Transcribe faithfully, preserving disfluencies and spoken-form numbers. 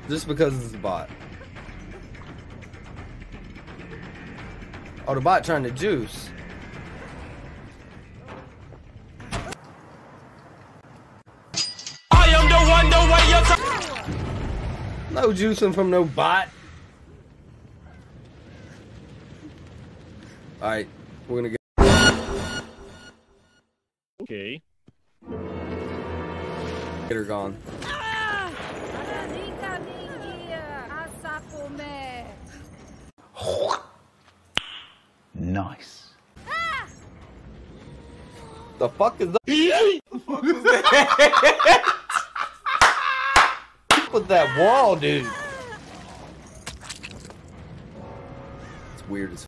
Just because it's a bot. Oh, the bot trying to juice. I am the one, the way you're No juicing from no bot. Alright, we're gonna get. Okay. Get her gone. Nice. The fuck is that? The fuck is that? With that wall, dude. It's weird as